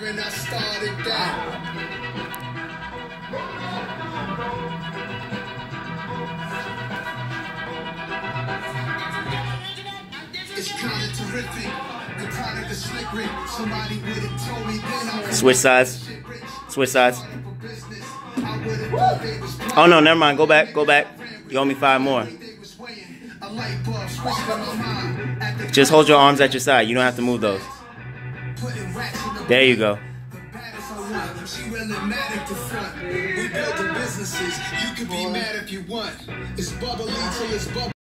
and I started that. It's kind of terrific. The product is slick Rick. Somebody would have told me then I was Switch sides. Switch sides. Oh no, never mind. Go back. Go back. You owe me 5 more. Just hold your arms at your side. You don't have to move those. There you go. We built the businesses. You can be mad if you want. It's bubbly till it's bubbly.